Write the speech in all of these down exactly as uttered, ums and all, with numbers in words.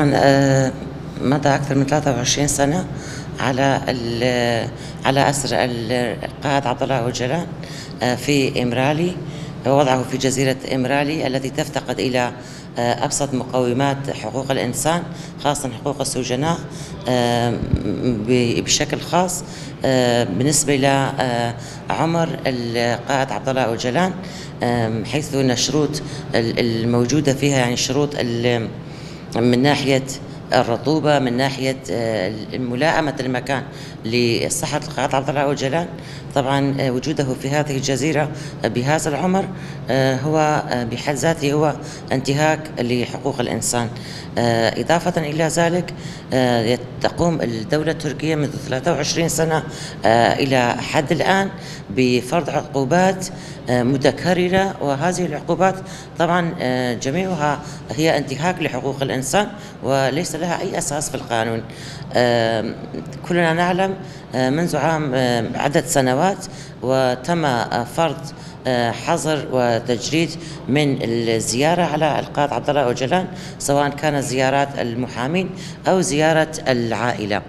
طبعا آه، مضى أكثر من ثلاثة وعشرين سنة على على أسر القائد عبد الله أوجلان آه، في إمرالي. وضعه في جزيرة إمرالي التي تفتقد إلى آه، أبسط مقومات حقوق الإنسان، خاصة حقوق السجناء آه، بشكل خاص آه، بالنسبة إلى آه، عمر القائد عبد الله أوجلان، حيث أن الشروط الموجودة فيها يعني شروط من ناحية الرطوبة، من ناحية ملائمة المكان لصحة القائد عبد الله أوجلان. طبعا وجوده في هذه الجزيرة بهذا العمر هو بحد ذاته هو انتهاك لحقوق الإنسان. إضافة إلى ذلك تقوم الدولة التركية منذ ثلاثة وعشرين سنة إلى حد الآن بفرض عقوبات متكررة، وهذه العقوبات طبعا جميعها هي انتهاك لحقوق الإنسان وليس لها أي أساس في القانون. كلنا نعلم منذ عام عدة سنوات وتم فرض حظر وتجريد من الزيارة على القائد عبد الله أوجلان، سواء كانت زيارات المحامين أو زيارة العائلة.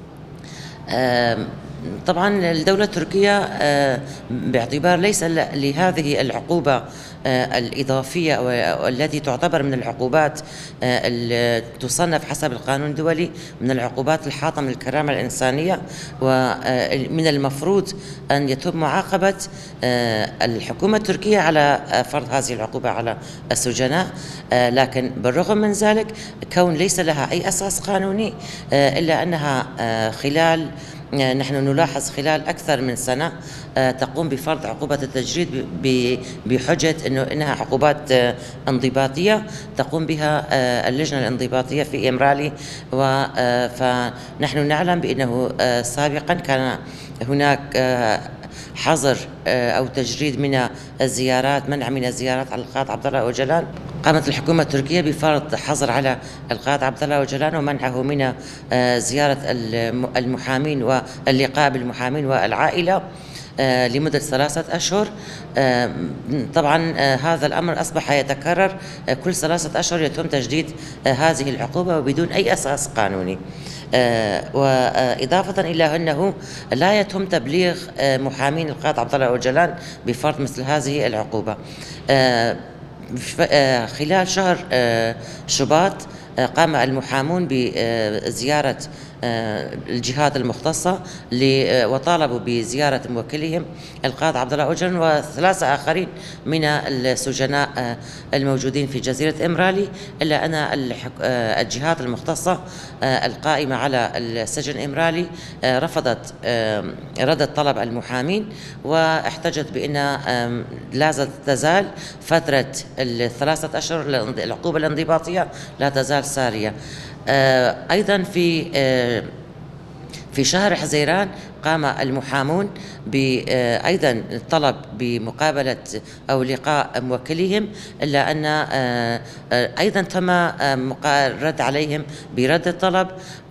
طبعا الدولة التركية باعتبار ليس لهذه العقوبة الإضافية والتي تعتبر من العقوبات التي تصنف حسب القانون الدولي من العقوبات الحاطة من الكرامة الإنسانية، ومن المفروض أن يتم معاقبة الحكومة التركية على فرض هذه العقوبة على السجناء. لكن بالرغم من ذلك، كون ليس لها أي أساس قانوني، إلا أنها خلال نحن نلاحظ خلال أكثر من سنة تقوم بفرض عقوبة التجريد بحجة أنه إنها عقوبات انضباطية تقوم بها اللجنة الانضباطية في إمرالي. فنحن نعلم بأنه سابقا كان هناك حظر أو تجريد من الزيارات، منع من الزيارات على القائد عبد الله أوجلان. قامت الحكومة التركية بفرض حظر على القائد عبد الله أوجلان ومنعه من زيارة المحامين واللقاء بالمحامين والعائلة لمدة ثلاثة أشهر. طبعا هذا الأمر أصبح يتكرر كل ثلاثة أشهر، يتم تجديد هذه العقوبة وبدون أي أساس قانوني. وإضافة إلى أنه لا يتم تبليغ محامين القائد عبد الله أوجلان بفرض مثل هذه العقوبة. خلال شهر شباط قام المحامون بزيارة الجهات المختصة وطالبوا بزيارة موكلهم القائد عبد الله أوجلان وثلاثة آخرين من السجناء الموجودين في جزيرة إمرالي، إلا أن الجهات المختصة القائمة على السجن إمرالي رفضت ردت طلب المحامين، واحتجت بأن لا تزال فترة الثلاثة أشهر العقوبة الانضباطية لا تزال سارية. أيضا في في شهر حزيران قام المحامون أيضا الطلب بمقابلة أو لقاء موكليهم، إلا أن أيضا تم الرد عليهم برد الطلب.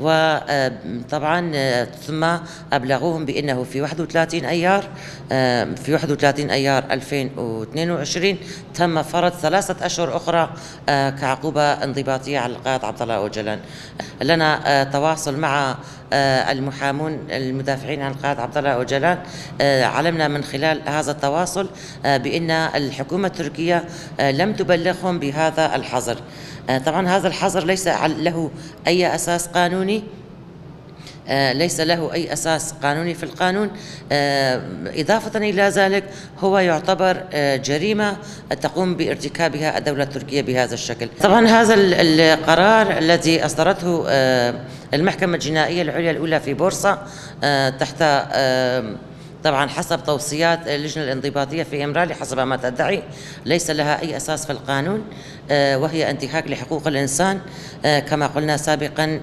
وطبعا ثم أبلغوهم بأنه في واحد وثلاثين أيار في واحد وثلاثين أيار ألفين واثنين وعشرين تم فرض ثلاثة أشهر أخرى كعقوبة انضباطية على القائد عبد الله أوجلان. لنا تواصل مع المحامون المدافعين عن القائد عبد الله أوجلان. علمنا من خلال هذا التواصل بأن الحكومة التركية لم تبلغهم بهذا الحظر. طبعا هذا الحظر ليس له أي أساس قانوني، ليس له أي أساس قانوني في القانون. إضافة إلى ذلك هو يعتبر جريمة تقوم بارتكابها الدولة التركية بهذا الشكل. طبعا هذا القرار الذي أصدرته المحكمة الجنائية العليا الأولى في بورصة تحت طبعا حسب توصيات اللجنة الانضباطية في إمرالي حسب ما تدعي، ليس لها أي أساس في القانون، وهي انتهاك لحقوق الإنسان. كما قلنا سابقا،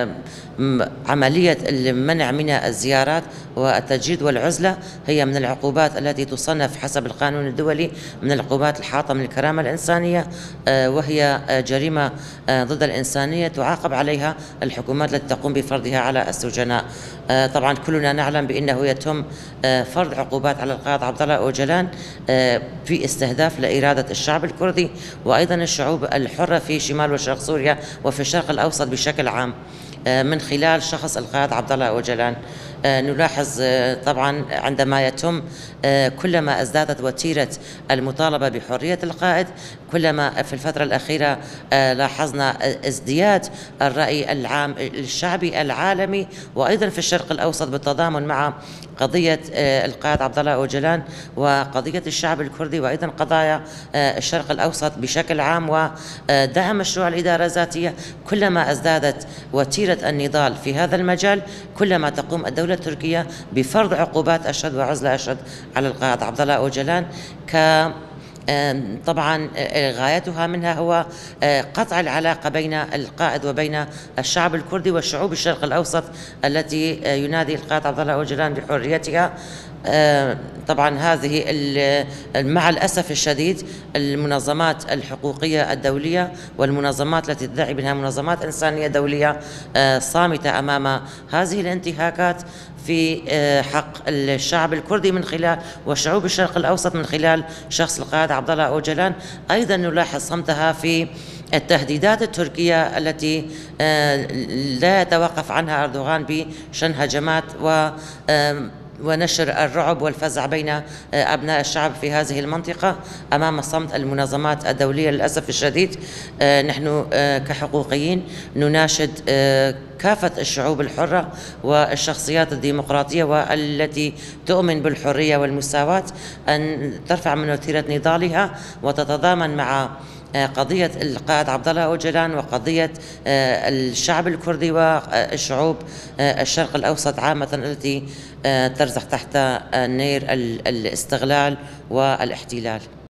عملية المنع من الزيارات والتجريد والعزلة هي من العقوبات التي تصنف حسب القانون الدولي من العقوبات الحاطة من الكرامة الإنسانية، وهي جريمة ضد الإنسانية تعاقب عليها الحكومات التي تقوم بفرضها على السجناء. طبعا كلنا نعلم بأنه يتم فرض عقوبات على القائد عبد الله أوجلان في استهداف لإرادة الشعب الكردي وأيضا الشعوب الحرة في شمال وشرق سوريا وفي الشرق الأوسط بشكل عام من خلال شخص القائد عبد الله أوجلان. نلاحظ طبعا عندما يتم كلما ازدادت وتيرة المطالبة بحرية القائد، كلما في الفترة الأخيرة لاحظنا ازدياد الرأي العام الشعبي العالمي وأيضا في الشرق الأوسط بالتضامن مع قضية القائد عبد الله أوجلان وقضية الشعب الكردي وأيضا قضايا الشرق الأوسط بشكل عام ودعم مشروع الإدارة الذاتية. كلما ازدادت وتيرة النضال في هذا المجال، كلما تقوم الدولة التركية بفرض عقوبات أشد وعزلة أشد على القائد عبد الله أوجلان. ك طبعا غايتها منها هو قطع العلاقة بين القائد وبين الشعب الكردي والشعوب الشرق الأوسط التي ينادي القائد عبد الله أوجلان بحريتها. طبعا هذه مع الأسف الشديد المنظمات الحقوقية الدولية والمنظمات التي تدعي بأنها منظمات إنسانية دولية صامتة أمام هذه الانتهاكات في حق الشعب الكردي من خلال وشعوب الشرق الأوسط من خلال شخص القائد عبد الله أوجلان. أيضا نلاحظ صمتها في التهديدات التركية التي لا يتوقف عنها أردوغان بشن هجمات و ونشر الرعب والفزع بين أبناء الشعب في هذه المنطقة أمام صمت المنظمات الدولية. للأسف الشديد نحن كحقوقيين نناشد كافة الشعوب الحرة والشخصيات الديمقراطية والتي تؤمن بالحرية والمساواة أن ترفع من وتيرة نضالها وتتضامن مع قضية القائد عبد الله أوجلان وقضية الشعب الكردي والشعوب الشرق الأوسط عامة التي ترزح تحت نير الاستغلال والاحتلال.